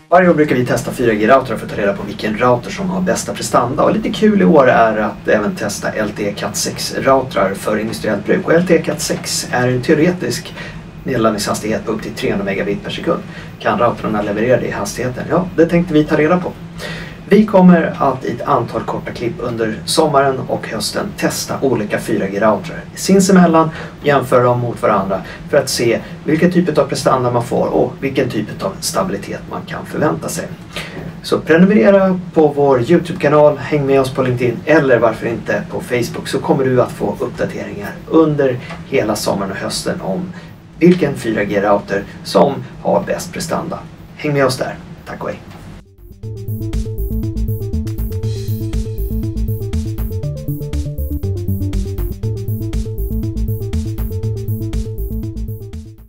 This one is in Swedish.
Varje år brukar vi testa 4G-routrar för att ta reda på vilken router som har bästa prestanda. Och lite kul i år är att även testa LTE Cat 6-routrar för industriellt bruk. Och LTE Cat 6 är en teoretisk nedladdningshastighet på upp till 300 megabit per sekund. Kan routrarna leverera det i hastigheten? Ja, det tänkte vi ta reda på. Vi kommer att i ett antal korta klipp under sommaren och hösten testa olika 4G-routrar sinsemellan, jämföra dem mot varandra för att se vilken typ av prestanda man får och vilken typ av stabilitet man kan förvänta sig. Så prenumerera på vår YouTube-kanal, häng med oss på LinkedIn eller varför inte på Facebook, så kommer du att få uppdateringar under hela sommaren och hösten om vilken 4G-router som har bäst prestanda. Häng med oss där. Tack och hej!